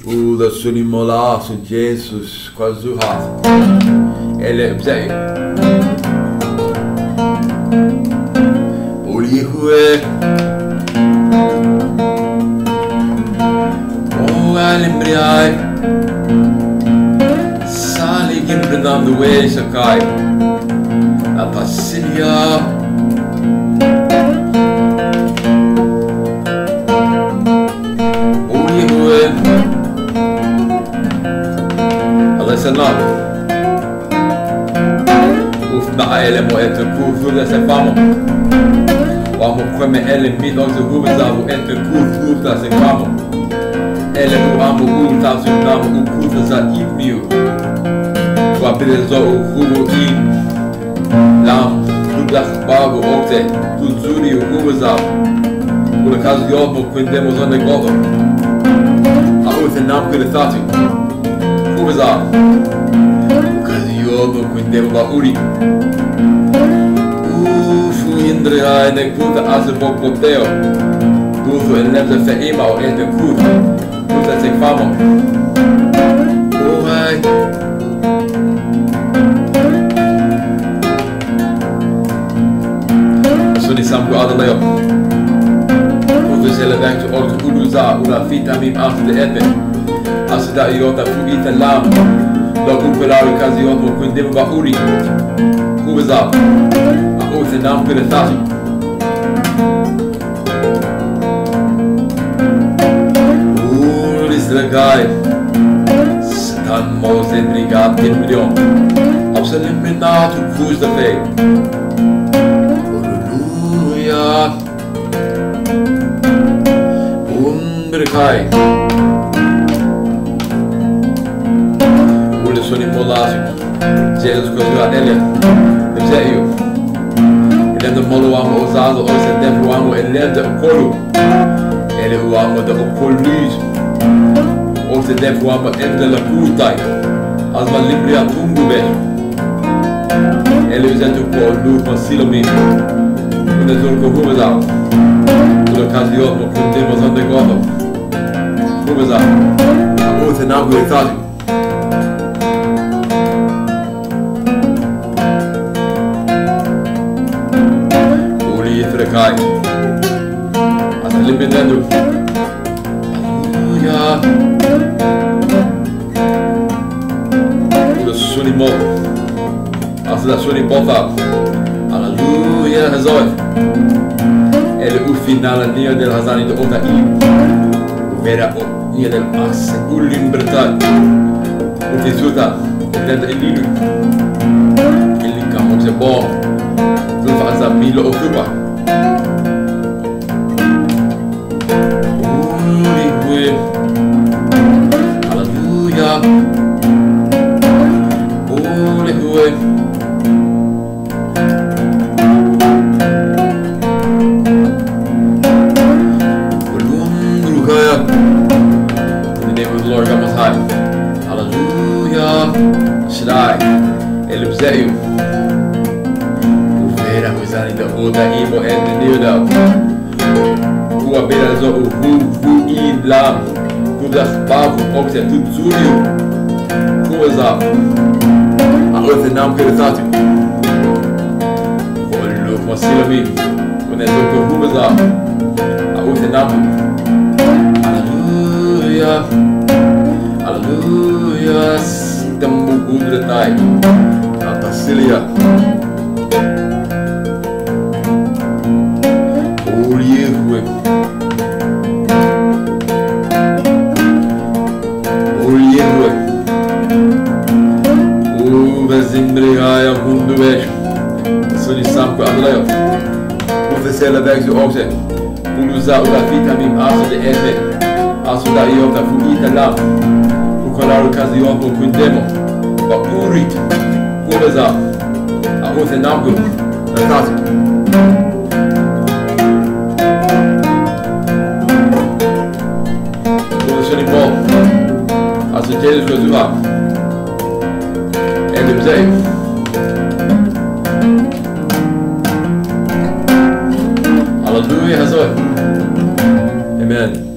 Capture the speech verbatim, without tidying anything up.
Uda suni molaço, Jesus, qazuhat. Ele ubzeiu. uLiuhtoa. Oalimbriai. Sali gimbrenando we sakai. A pasilia. Listen up. Ufnaa eLemza etme kufuda sekfamo. Uamu qemhe eLemza ogze huvazav etme Lufda sekfamo. uamu tavzupnamo okutazaipmiu. uabiLa huvuin. Lam tubzahbavu okte tudzuriu huvazav. kaziotmo qindemo nekfuta. qazuhat. Huvazav. kaziotmo qindemo bauri. Ufuin nekfuta asebokoteo. Duzu eLemza feima o nekfuta. Duzu sekfamo. Huvain. Suni samku adalayo. ezLaxo ortu uluza ula vitamim achter de etme. Als je dat iota fuita lam, dan uPelauw kaziotmo qindemo bauri. Huvazav. Naam qindemo. Ulisragai. Stan mozen brigat in miljoen. Absoluut met na toe voes de vee. Halleluja. Umbrigai. Suni molaço, Jesus qazuhat ele, ubzeiu. idizmonmo uama uamu, oabet uamu eLemza ukolu. Ele uama de oputdin. Oabet uama ezLaxo. Asma libria tungubet. Ele uzetu po lupa silomi. Unezurko huvazav. Uda kaziotmo qindemo nekfuta. Huvazav. Oputdin uamu. Kai. As limpidando. Aleluia. Uda suni mo. As da suni bota. Aleluia. Hazoi. Ele ufinaa nia del hazani de otaiu. Uvera nia del asse. uLiuhtoa. Utilizzuta. Lenda elilu. eLkanim ogze bom. Zulfazamilo okupa. Hallelujah. uLiuhtoa. In the name of the Lord God Most High. Hallelujah. Shaddai. eLemza. Uvera huvain da Taibmo etme uabiLa huvuin lam tubzahbavu okte tudzuriu. Huvazav. qindemo. Vollu masilami. Unezurko huvazav. Qindemo. Hallelujah. Hallelujah. Sitamu gudretai. Atasilia. uLiuhtoa. uLiuhtoa. Uvezimbriai mundu vejo. Suni samku adalayo. ezLaxo ogze. Uluza ula vitamim achter de etme. Als je dat iota fuita lam. UPelauw kaziotmo qindemo bauri. Huvazav. Oputdin. Als je Jesus qazuhat. Ele ubzeiu. Hallelujah. Amen.